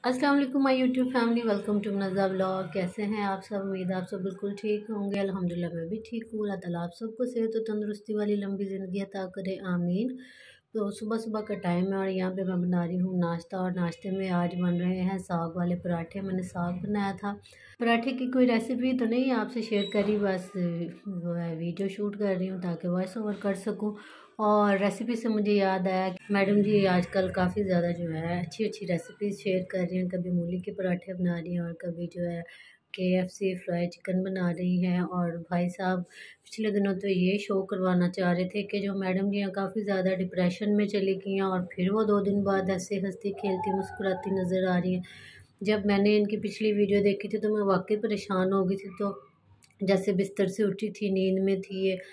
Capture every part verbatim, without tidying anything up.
अस्सलाम वालेकुम my YouTube family, welcome to Naza vlog. कैसे हैं आप सब? उम्मीद है आप सब बिल्कुल ठीक होंगे। अल्हम्दुलिल्लाह मैं भी ठीक हूँ। अल्लाह ताला आप सबको सेहत और तंदुरुस्ती वाली लंबी ज़िंदगी अता करे, आमीन। तो सुबह सुबह का टाइम है और यहाँ पे मैं बना रही हूँ नाश्ता, और नाश्ते में आज बन रहे हैं साग वाले पराठे। मैंने साग बनाया था। पराठे की कोई रेसिपी तो नहीं आपसे शेयर करी, बस वो है वीडियो शूट कर रही हूँ ताकि वॉइस ओवर कर सकूँ। और रेसिपी से मुझे याद आया कि मैडम जी आजकल काफ़ी ज़्यादा जो है अच्छी अच्छी रेसिपीज़ शेयर कर रही हैं। कभी मूली के पराठे बना रही हैं और कभी जो है के एफ सी फ्राई चिकन बना रही हैं। और भाई साहब पिछले दिनों तो ये शो करवाना चाह रहे थे कि जो मैडम जी हैं काफ़ी ज़्यादा डिप्रेशन में चली गई हैं और फिर वो दो दिन बाद ऐसे हंसती खेलती मुस्कुराती नज़र आ रही हैं। जब मैंने इनकी पिछली वीडियो देखी थी तो मैं वाकई परेशान हो गई थी। तो जैसे बिस्तर से उठी थी, नींद में थी ये,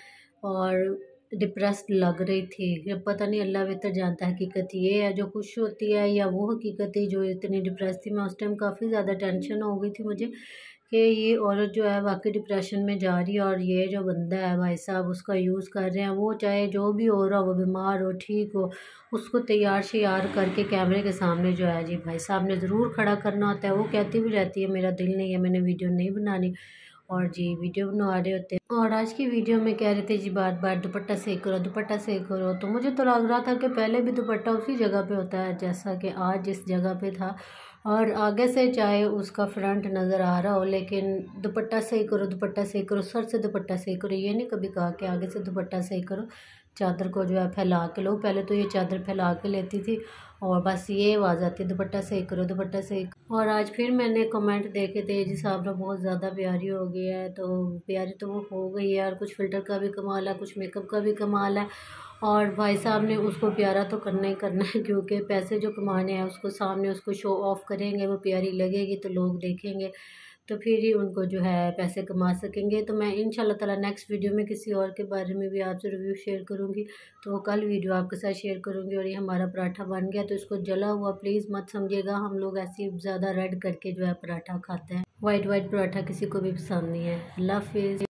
और डिप्रेस्ड लग रही थी। अब पता नहीं, अल्लाह बेहतर जानता है हकीकत ये है जो खुश होती है या वो हकीकत है जो इतनी डिप्रेस थी। मैं उस टाइम काफ़ी ज़्यादा टेंशन हो गई थी मुझे कि ये औरत जो है वाकई डिप्रेशन में जा रही है, और ये जो बंदा है भाई साहब उसका यूज़ कर रहे हैं। वो चाहे जो भी हो रहा हो, वो बीमार हो ठीक हो, उसको तैयार श्यार करके कैमरे के सामने जो है जी भाई साहब ने ज़रूर खड़ा करना होता है। वो कहती भी रहती है मेरा दिल नहीं है, मैंने वीडियो नहीं बनानी, और जी वीडियो बनवा रहे होते हैं। और आज की वीडियो में कह रहे थे जी बार बार दुपट्टा सही करो, दुपट्टा सही करो। तो मुझे तो लग रहा था कि पहले भी दुपट्टा उसी जगह पे होता है जैसा कि आज जिस जगह पे था, और आगे से चाहे उसका फ्रंट नज़र आ रहा हो, लेकिन दुपट्टा सही करो, दुपट्टा सही करो, सर से दुपट्टा सही करो। ये नहीं कभी कहा कि आगे से दुपट्टा सही करो, चादर को जो है फैला के लो। पहले तो ये चादर फैला के लेती थी और बस ये आवाज़ आती, दुपट्टा सही करो, दुपट्टा सही करो। और आज फिर मैंने कमेंट देखे थे जी साहबरा बहुत ज़्यादा प्यारी हो गई है। तो प्यारी तो वो हो गई है, और कुछ फ़िल्टर का भी कमाल है, कुछ मेकअप का भी कमाल है। और भाई साहब ने उसको प्यारा तो करना ही करना है, क्योंकि पैसे जो कमाने हैं उसको सामने उसको शो ऑफ़ करेंगे, वो प्यारी लगेगी तो लोग देखेंगे, तो फिर ही उनको जो है पैसे कमा सकेंगे। तो मैं इंशाल्लाह ताला नेक्स्ट वीडियो में किसी और के बारे में भी आपसे रिव्यू शेयर करूँगी, तो वो कल वीडियो आपके साथ शेयर करूँगी। और ये हमारा पराठा बन गया, तो इसको जला हुआ प्लीज़ मत समझिएगा। हम लोग ऐसे ज़्यादा रेड करके जो है पराठा खाते हैं, वाइट वाइट पराठा किसी को भी पसंद नहीं है। अल्लाह हाफिज़।